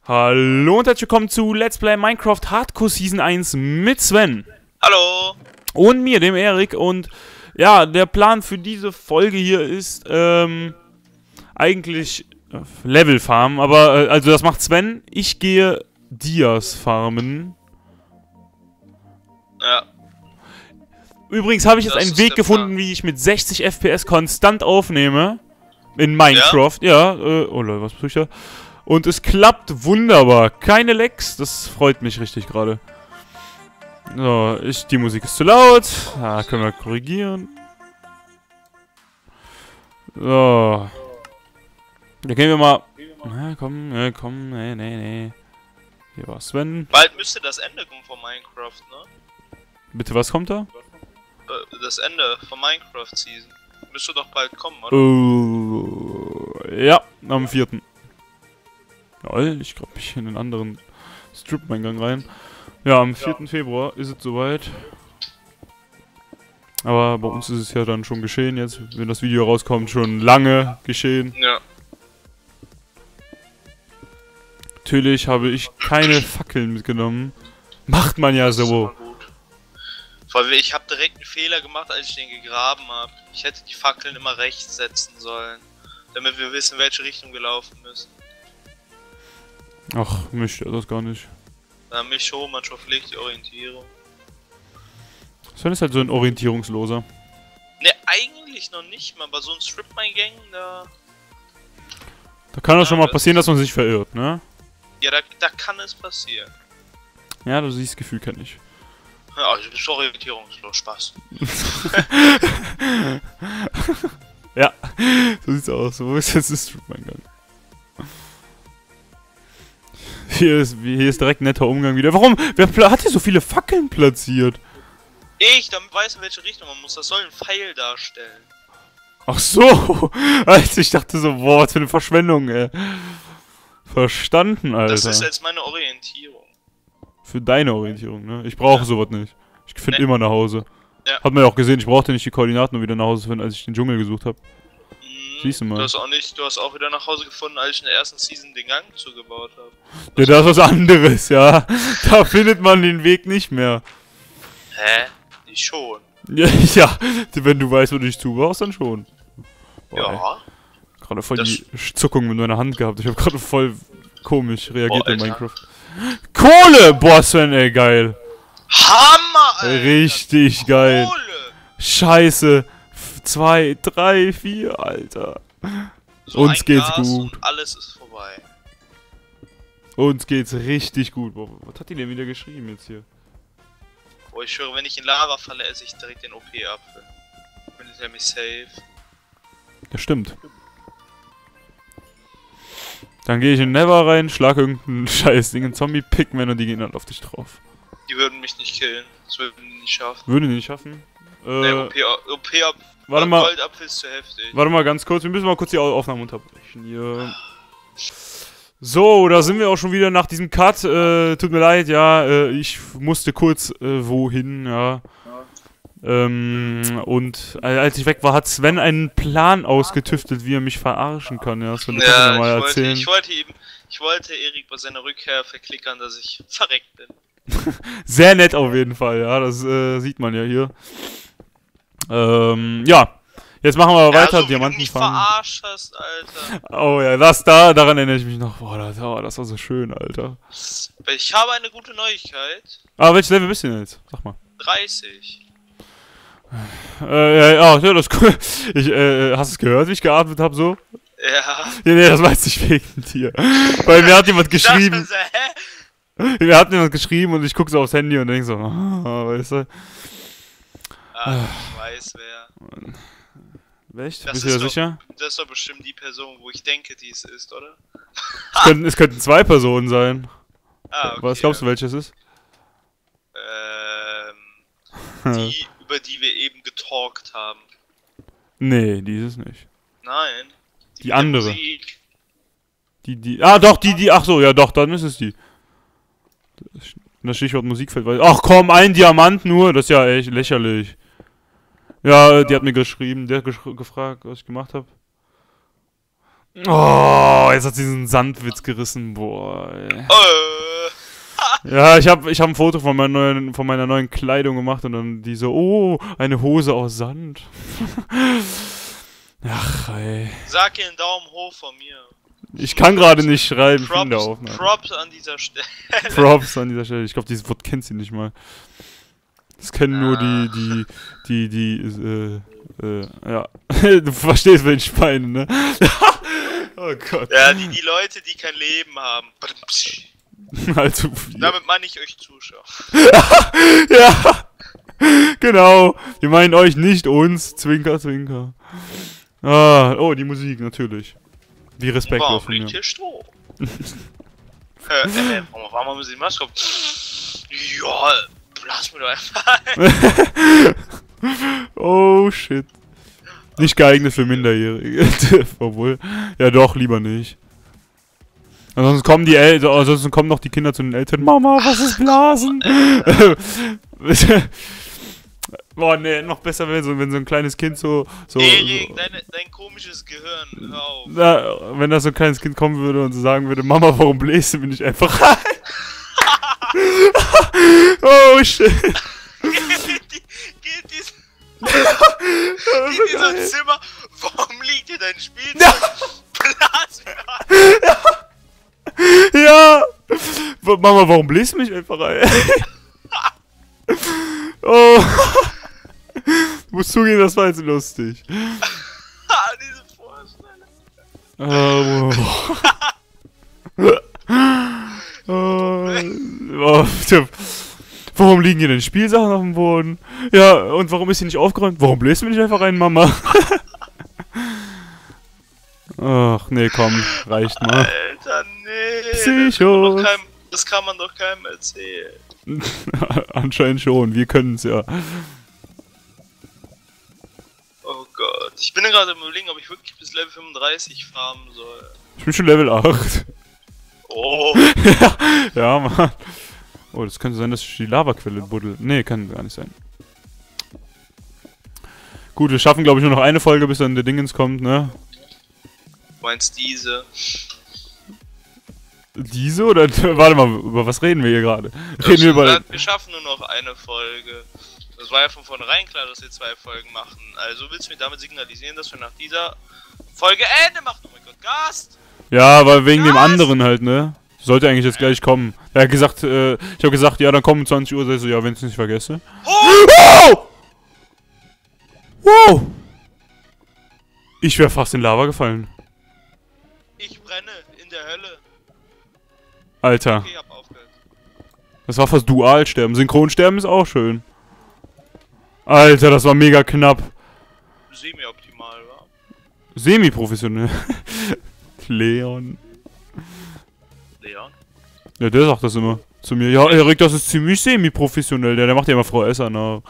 Hallo und herzlich willkommen zu Let's Play Minecraft Hardcore Season 1 mit Sven. Hallo. Und mir, dem Erik. Und ja, der Plan für diese Folge hier ist eigentlich Level farmen. Aber also das macht Sven. Ich gehe Dias farmen. Ja. Übrigens habe ich jetzt einen Weg gefunden, wie ich mit 60 FPS konstant aufnehme. In Minecraft. Ja, oh Leute, was tue ich da? Und es klappt wunderbar. Keine Lags. Das freut mich richtig gerade. So, die Musik ist zu laut. Da können wir korrigieren. So. Da gehen wir mal. Na, komm, nee. Hier war Sven. Bald müsste das Ende kommen von Minecraft, ne? Bitte, was kommt da? Das Ende von Minecraft Season. Müsste doch bald kommen, oder? Ja, am 4. Lol, ich glaube, ich in den anderen Strip-Eingang rein. Ja, am 4. Februar ist es soweit. Aber bei uns ist es ja dann schon geschehen jetzt, wenn das Video rauskommt, schon lange geschehen. Ja. Natürlich habe ich keine Fackeln mitgenommen. Macht man ja so. Weil ich habe direkt einen Fehler gemacht, als ich den gegraben habe. Ich hätte die Fackeln immer rechts setzen sollen, damit wir wissen, welche Richtung wir laufen müssen. Ach, mich stört das gar nicht. Ja, mich schon, manchmal pflegt die Orientierung. Sven ist halt so ein Orientierungsloser. Ne, eigentlich noch nicht mal. Bei so einem Strip-Mine-Gang, Da kann das schon mal passieren, dass man sich verirrt, ne? Ja, da kann es passieren. Ja, du siehst, Gefühl kenne ich. Ja, ich bin orientierungslos, Spaß. Ja, so sieht's aus. Wo ist jetzt das Strip-Eingang? Hier ist direkt ein netter Umgang wieder. Warum? Wer hat hier so viele Fackeln platziert? Damit weiß, in welche Richtung man muss. Das soll ein Pfeil darstellen. Ach so! Alter, ich dachte so, boah, was für eine Verschwendung, ey. Verstanden, Alter. Das ist jetzt meine Orientierung. Für deine Orientierung, ne? Ich brauche sowas nicht. Ich finde immer nach Hause. Ja. Hat man ja auch gesehen, ich brauchte nicht die Koordinaten, um wieder nach Hause zu finden, als ich den Dschungel gesucht habe. Siehst du mal. Du hast auch wieder nach Hause gefunden, als ich in der ersten Season den Gang zugebaut habe. Ja, das ist was anderes, ja. Da findet man den Weg nicht mehr. Hä? Nicht schon. Ja, wenn du weißt, wo du dich zubaust, dann schon. Boah, ja. Gerade voll die Zuckung mit meiner Hand gehabt. Ich habe gerade voll komisch reagiert in Minecraft. Kohle! Boah, Sven, ey, geil. Hammer, Alter. Richtig geil. Kohle. Scheiße. 2, 3, 4, Alter. So Uns geht's gut. Alles ist vorbei. Uns geht's richtig gut. Boah, was hat die denn wieder geschrieben jetzt hier? Boah, ich schwöre, wenn ich in Lava falle, esse ich direkt den OP-Apfel. Bin ich nämlich safe. Ja, stimmt. Dann gehe ich in Never rein, schlag irgendeinen scheiß Ding, einen Zombie-Pigman und die gehen dann auf dich drauf. Die würden mich nicht killen. Das würden die nicht schaffen. Würden die nicht schaffen? Ne, OP-Apfel. Warte mal. Goldapfel ist zu heftig. Warte mal ganz kurz, wir müssen mal kurz die Aufnahme unterbrechen hier. So, da sind wir auch schon wieder nach diesem Cut. Tut mir leid, ja, ich musste kurz wohin, ja. Und als ich weg war, hat Sven einen Plan ausgetüftelt, wie er mich verarschen kann, ja. Das will ich mal erzählen. Ich wollte Erik bei seiner Rückkehr verklickern, dass ich verreckt bin. Sehr nett auf jeden Fall, ja, das sieht man ja hier. Ja. Jetzt machen wir weiter, also, Diamanten wie du mich farmen. verarscht hast, Alter. Oh ja, daran erinnere ich mich noch. Boah, das war so schön, Alter. Ich habe eine gute Neuigkeit. Ah, welches Level bist du denn jetzt? Sag mal. 30. Ja, das ist cool. Hast du es gehört, wie ich geatmet habe, so? Ja. Nee, das weiß ich wegen dir. Weil mir hat jemand geschrieben. Mir hat jemand geschrieben und ich gucke so aufs Handy und denke so, weißt du. Ah, ich weiß wer. Echt? Bist du dir sicher? Das ist doch bestimmt die Person, wo ich denke, die es ist, oder? Es könnten 2 Personen sein. Ah, okay. Was glaubst du, welches ist? Die, über die wir eben getalkt haben. Nee, die ist es nicht. Nein. Die andere. Ach so, ja doch, dann ist es die. Das Stichwort Musik fällt weiter. Ach komm, ein Diamant nur, das ist ja echt lächerlich. Ja, die hat mir geschrieben, der hat gefragt, was ich gemacht habe. Oh, jetzt hat sie diesen Sandwitz gerissen. Boah, ey. Ja, ich hab ein Foto von meiner neuen Kleidung gemacht und dann die so, oh, eine Hose aus Sand. Ach, ey. Sag ihr einen Daumen hoch von mir. Ich kann gerade nicht schreiben, Kinderaufnahme. Props an dieser Stelle. Props an dieser Stelle. Ich glaube, dieses Wort kennt sie nicht mal. Das kennen nur ja. Du verstehst, wenn ich meine, ne? Oh Gott. Ja, die Leute, die kein Leben haben. Also, damit meine ich euch Zuschauer. Ja, genau. Wir meinen euch, nicht uns. Zwinker, zwinker. Ah, oh, die Musik, natürlich. Wie respektlos von mir. Hier Stroh? Warum haben sie die Maske auf? Ja, blas mir doch einfach ein. Oh, shit. Nicht geeignet für Minderjährige. Obwohl, ja doch, lieber nicht. Ansonsten kommen noch die Kinder zu den Eltern. Mama, was ist Blasen? Boah, ne, noch besser wäre wenn so ein kleines Kind so Erik, dein komisches Gehirn, hör auf. Wenn da so ein kleines Kind kommen würde und so sagen würde, Mama, warum bläst du mich nicht einfach rein? Oh, shit. Geht in so ein Zimmer, warum liegt hier dein Spielzeug? Blas mir rein. Ja! Mama, warum bläst du mich einfach rein? Oh! Ich muss zugeben, das war jetzt lustig. Diese Vorstellung. Warum liegen hier denn Spielsachen auf dem Boden? Ja, und warum ist hier nicht aufgeräumt? Warum bläst du mich nicht einfach rein, Mama? Ach, nee, komm, reicht mal. Alter, nee. Psycho. Das kann man doch keinem erzählen. Anscheinend schon, wir können es ja. Oh Gott. Ich bin gerade im Überlegen, ob ich wirklich bis Level 35 farmen soll. Ich bin schon Level 8. Oh. Ja, Mann. Oh, das könnte sein, dass ich die Lavaquelle buddel. Nee, kann gar nicht sein. Gut, wir schaffen, glaube ich, nur noch eine Folge, bis dann der Dingens kommt, ne? Du meinst diese? Diese oder? Warte mal, über was reden wir hier gerade? Wir schaffen nur noch eine Folge. Das war ja von vornherein klar, dass wir 2 Folgen machen. Also willst du mir damit signalisieren, dass wir nach dieser Folge Ende machen? Oh mein Gott, Gast! Ja, weil wegen dem anderen halt, ne? Sollte eigentlich jetzt gleich kommen. Er hat gesagt, ich habe gesagt, ja, dann kommen um 20 Uhr. So, ja, wenn ich es nicht vergesse. Oh! Wow! Ich wäre fast in Lava gefallen. Ich brenne in der Hölle. Alter. Okay, hab aufgehört. Das war fast Dualsterben. Synchronsterben ist auch schön. Alter, das war mega knapp. Semi-optimal, wa? Semi-professionell. Leon. Leon? Ja, der sagt das immer zu mir. Ja, Erik, das ist ziemlich semi-professionell. Der macht ja immer Frau Esser nach.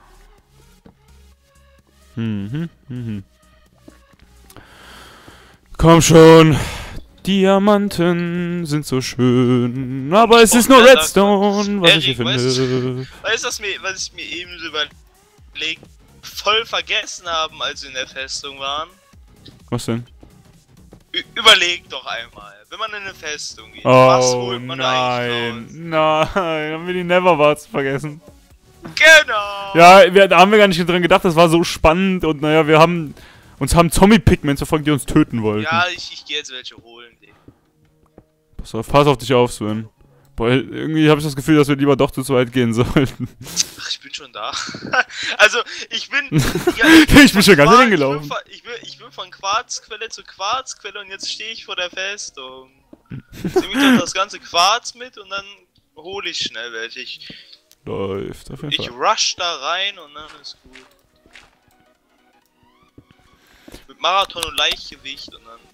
Komm schon. Diamanten sind so schön. Aber es ist nur Redstone, was ich hier finde. Weißt du, was ich mir eben so überlegt, voll vergessen haben, als wir in der Festung waren? Was denn? Überleg doch einmal, wenn man in eine Festung geht, oh, was holt man eigentlich raus? Nein, haben wir die Neverwarts vergessen. Genau! Ja, da haben wir gar nicht dran gedacht, das war so spannend und naja, uns haben Zombie-Pigments verfolgt, die uns töten wollten. Ja, ich gehe jetzt welche holen. Pass auf dich auf, Sven. Boah, irgendwie habe ich das Gefühl, dass wir lieber doch zu zweit gehen sollten. Ach, ich bin schon da. Also, ich bin... Ich bin schon ganz hingelaufen. Ich bin von Quarzquelle zu Quarzquelle und jetzt stehe ich vor der Festung. Nehme ich doch das ganze Quarz mit und dann hole ich schnell welche. Läuft, auf jeden Fall. Ich rush da rein und dann ist gut. Mit Marathon und Leichtgewicht und dann...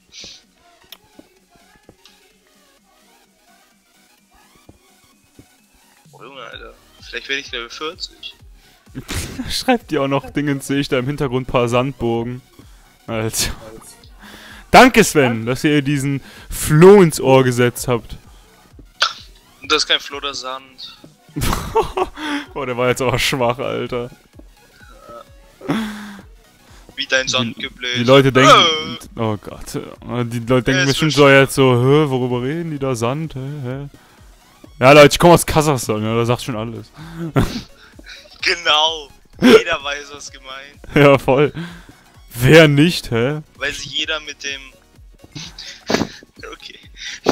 Oh Junge, Alter. Vielleicht werde ich Level 40. Schreibt dir auch noch Dingens, sehe ich da im Hintergrund ein paar Sandburgen. Alter. Danke, Sven, dass ihr diesen Floh ins Ohr gesetzt habt. Und das ist kein Floh, das Sand. Boah, der war jetzt aber schwach, Alter. Wie dein Sandgebläse. Die Leute denken... Oh Gott. Die Leute denken bestimmt so jetzt so, hä, worüber reden die da? Sand? Hä? Ja, Leute, ich komme aus Kasachstan, ja, da sagt schon alles. Genau. Jeder weiß, was gemeint. Ja, voll. Wer nicht, hä? Weil sich jeder mit dem... Okay.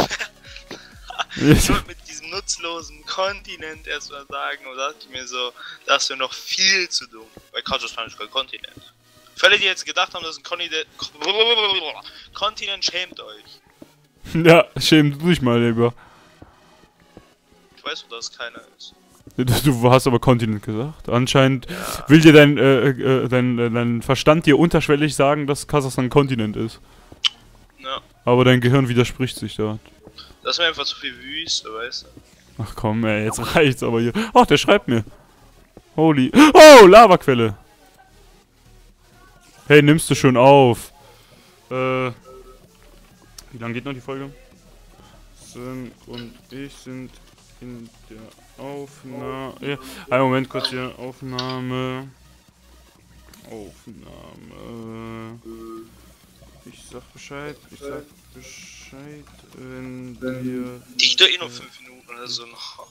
Ich wollte mit diesem nutzlosen Kontinent erstmal sagen und dachte mir so, das wäre noch viel zu dumm. Weil Kasachstan ist kein Kontinent. Für alle, die jetzt gedacht haben, das ist ein Kontinent, schämt euch. Ja, schämt dich mal lieber. Ich weiß, dass es keiner ist. Du hast aber Kontinent gesagt. Anscheinend will dir dein Verstand dir unterschwellig sagen, dass Kasachstan ein Kontinent ist. Ja. Aber dein Gehirn widerspricht sich da. Das ist mir einfach zu viel Wüste, weißt du? Ach komm, ey, jetzt reicht's aber hier. Ach, der schreibt mir. Holy. Oh, Lavaquelle. Hey, nimmst du schon auf? Wie lange geht noch die Folge? Sven und ich sind in der Aufnahme. Ja, einen Moment kurz hier. Aufnahme. Ich sag Bescheid, wenn wir... Die geht doch eh noch 5 Minuten oder so noch.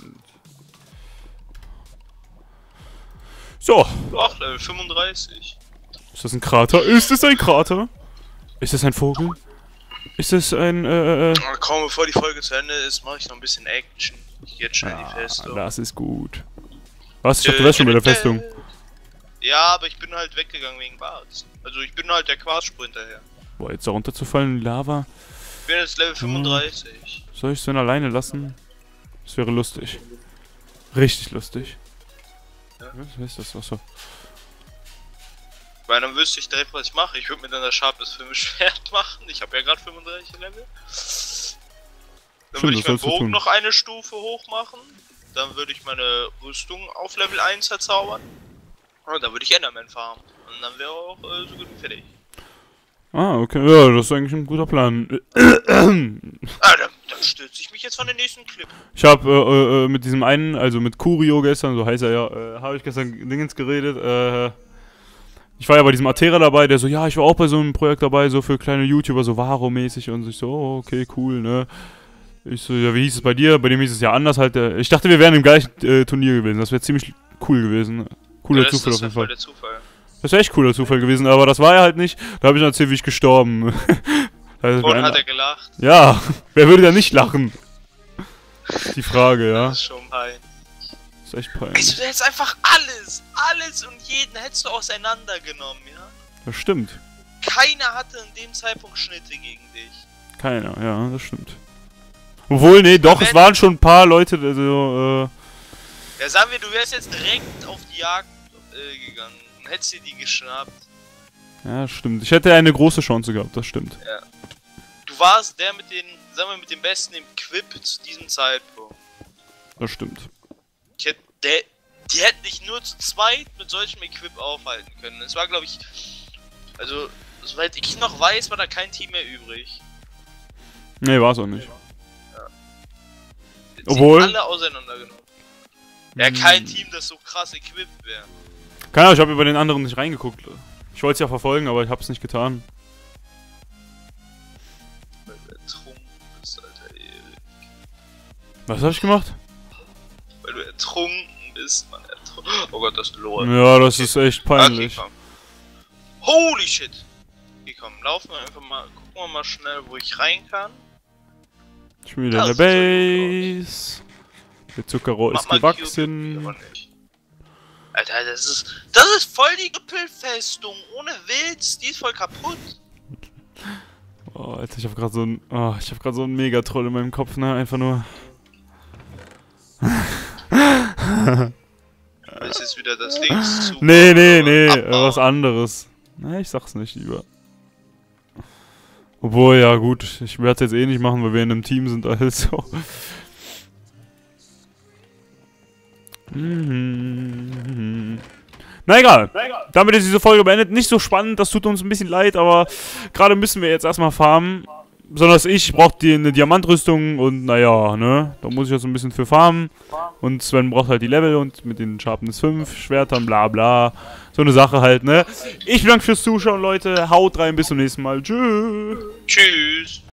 So. Ach, Level 35. Ist das ein Krater? Ist es ein Krater? Ist das ein Vogel? Ist das ein, Kaum bevor die Folge zu Ende ist, mache ich noch ein bisschen Action. Ich geh jetzt schon in die Festung. Das ist gut. Was? Ich dachte, du wärst schon bei der Festung. Ja, aber ich bin halt weggegangen wegen Quarz. Also ich bin halt der Quarzsprinter her. Boah, jetzt da runterzufallen in Lava. Ich bin jetzt Level 35. Soll ich Sven alleine lassen? Das wäre lustig. Richtig lustig. Ja. Was ist das? Achso. Weil dann wüsste ich direkt, was ich mache. Ich würde mir dann das Sharpest 5 Schwert machen. Ich habe ja gerade 35 Level. Dann würde ich meinen Bogen noch eine Stufe hoch machen. Dann würde ich meine Rüstung auf Level 1 verzaubern. Und dann würde ich Enderman farmen. Und dann wäre auch so gut wie fertig. Ah, okay. Ja, das ist eigentlich ein guter Plan. Dann stürze ich mich jetzt von den nächsten Clip. Ich habe mit diesem einen, also mit Kurio gestern, so heißt er ja, habe ich gestern Dingens geredet. Ich war ja bei diesem Atera dabei, der so, ja, ich war auch bei so einem Projekt dabei, so für kleine YouTuber, so Varo-mäßig und ich so, oh, okay, cool, ne. Ich so, ja, wie hieß es bei dir? Bei dem hieß es ja anders halt. Ich dachte, wir wären im gleichen Turnier gewesen, das wäre ziemlich cool gewesen. Cooler Zufall auf jeden Fall. Das wäre echt cooler Zufall gewesen, aber das war er halt nicht. Da habe ich erzählt, wie ich gestorben. Und hat er gelacht? Ja, wer würde da nicht lachen? Die Frage, ja. Das ist schon peinlich. Das ist echt peinlich. Also, du hättest einfach alles und jeden hättest du auseinandergenommen, ja? Das stimmt. Keiner hatte in dem Zeitpunkt Schnitte gegen dich. Keiner, ja, das stimmt. Obwohl, nee, doch, es waren schon ein paar Leute, also, ja, sagen wir, du wärst jetzt direkt auf die Jagd gegangen und hättest dir die geschnappt. Ja, stimmt. Ich hätte eine große Chance gehabt, das stimmt. Ja. Du warst der mit den, sagen wir, mit dem Besten im Quip zu diesem Zeitpunkt. Das stimmt. Die hätten dich nur zu zweit mit solchem Equip aufhalten können. Es war, glaube ich, also, soweit ich noch weiß, war da kein Team mehr übrig. Nee, war es auch nicht. Ja. Obwohl... alle auseinandergenommen. Ja, kein Team, das so krass equipped wäre. Keine Ahnung, ich habe über den anderen nicht reingeguckt. Ich wollte es ja verfolgen, aber ich habe es nicht getan. Weil du ertrunken bist, Alter, Erik. Was habe ich gemacht? Weil du ertrunken bist, man ertrunken. Oh Gott, das ist LOL. Ja, das ist echt peinlich. Okay, komm. Holy shit! Okay, komm, laufen wir einfach mal, gucken wir mal schnell, wo ich rein kann. Ich bin wieder in der Base. Der Zuckerrohr ist gewachsen. Alter, das ist voll die Doppelfestung. Ohne Witz, die ist voll kaputt. Oh, Alter, ich hab grad so ein Megatroll in meinem Kopf, ne? Einfach nur. Ist jetzt wieder das Links zu. Nee, was anderes. Na, ich sag's nicht lieber. Obwohl, ja gut, ich werde es jetzt eh nicht machen, weil wir in einem Team sind, also. Na egal. Damit ist diese Folge beendet. Nicht so spannend, das tut uns ein bisschen leid, aber gerade müssen wir jetzt erstmal farmen. besonders ich brauche eine Diamantrüstung und naja, ne? Da muss ich jetzt ein bisschen für farmen. Und Sven braucht halt die Level und mit den Sharpness 5 Schwertern, bla bla. So eine Sache halt, ne? Ich bedanke fürs Zuschauen, Leute. Haut rein, bis zum nächsten Mal. Tschüss. Tschüss.